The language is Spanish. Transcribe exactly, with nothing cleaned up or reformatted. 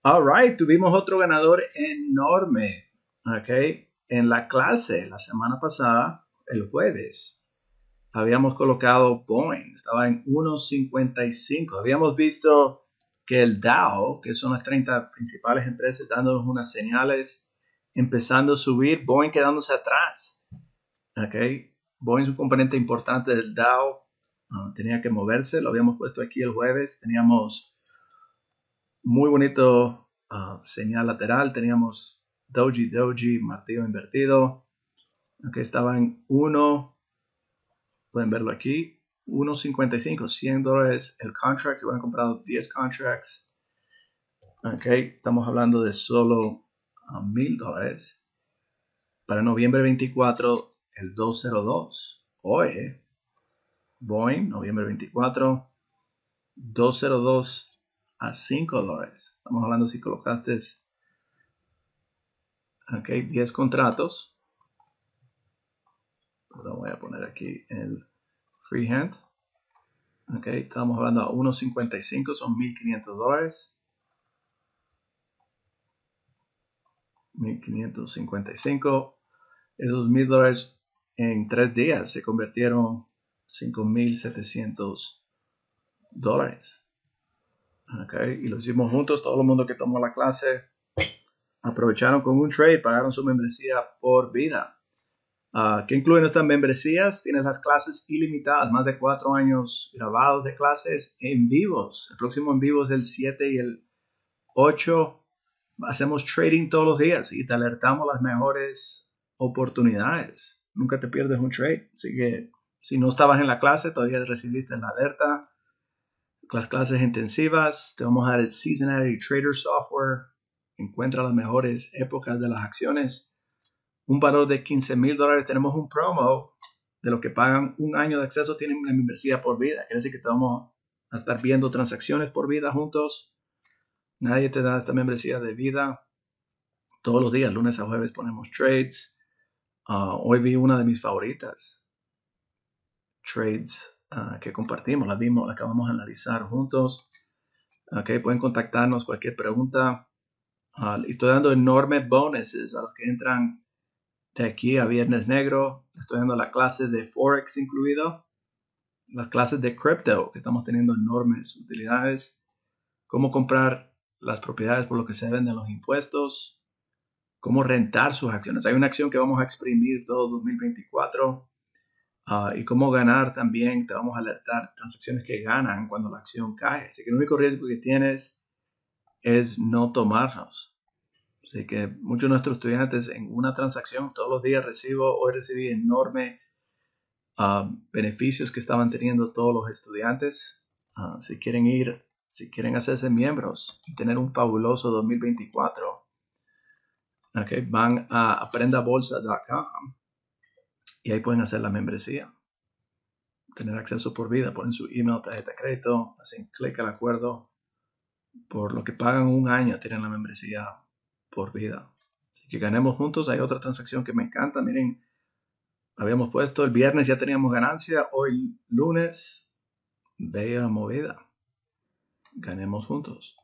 All right, tuvimos otro ganador enorme, ¿ok? En la clase la semana pasada, el jueves, habíamos colocado Boeing, estaba en uno cincuenta y cinco. Habíamos visto que el Dow, que son las treinta principales empresas dándonos unas señales, empezando a subir, Boeing quedándose atrás, ¿ok? Boeing es un componente importante del Dow, uh, tenía que moverse, lo habíamos puesto aquí el jueves, teníamos muy bonito uh, señal lateral. Teníamos Doji, Doji, martillo invertido. Aquí estaba en uno, pueden verlo aquí, uno cincuenta y cinco, cien dólares el contract. Se hubieran comprado diez contracts. Ok, estamos hablando de solo mil dólares. Para noviembre veinticuatro, el doscientos dos. Hoy, Boeing, noviembre veinticuatro, doscientos dos a cinco dólares. Estamos hablando si colocaste ok, diez contratos. Lo voy a poner aquí el freehand. Ok, estamos hablando a uno cincuenta y cinco, son mil quinientos dólares. mil quinientos cincuenta y cinco. Esos mil dólares en tres días se convirtieron cinco mil setecientos dólares. Ok, y lo hicimos juntos. Todo el mundo que tomó la clase aprovecharon con un trade, pagaron su membresía por vida. Uh, ¿Qué incluyen estas membresías? Tienes las clases ilimitadas, más de cuatro años grabados de clases en vivos. El próximo en vivo es el siete y el ocho. Hacemos trading todos los días y te alertamos las mejores oportunidades. Nunca te pierdes un trade. Así que si no estabas en la clase, todavía recibiste la alerta. Las clases intensivas, te vamos a dar el Seasonality Trader Software. Encuentra las mejores épocas de las acciones. Un valor de quince mil dólares. Tenemos un promo de los que pagan un año de acceso, tienen una membresía por vida. Quiere decir que te vamos a estar viendo transacciones por vida juntos. Nadie te da esta membresía de vida. Todos los días, lunes a jueves, ponemos trades. Uh, hoy vi una de mis favoritas. Trades uh, que compartimos, la vimos, la acabamos de analizar juntos. Okay, pueden contactarnos cualquier pregunta. Uh, estoy dando enormes bonuses a los que entran de aquí a Viernes Negro. Estoy dando la clase de Forex incluido. Las clases de Crypto, que estamos teniendo enormes utilidades. Cómo comprar las propiedades por lo que se venden los impuestos. Cómo rentar sus acciones. Hay una acción que vamos a exprimir todo dos mil veinticuatro. Uh, y cómo ganar también. Te vamos a alertar transacciones que ganan cuando la acción cae. Así que el único riesgo que tienes es no tomarlos. Así que muchos de nuestros estudiantes en una transacción todos los días recibo, hoy recibí enormes uh, beneficios que estaban teniendo todos los estudiantes. Uh, si quieren ir, si quieren hacerse miembros y tener un fabuloso dos mil veinticuatro, okay, van a aprenda bolsa punto com y ahí pueden hacer la membresía. Tener acceso por vida, ponen su email, tarjeta de crédito, hacen clic al acuerdo. Por lo que pagan un año tienen la membresía por vida. Que ganemos juntos. Hay otra transacción que me encanta. Miren, habíamos puesto el viernes, ya teníamos ganancia. Hoy lunes, bella movida. Ganemos juntos.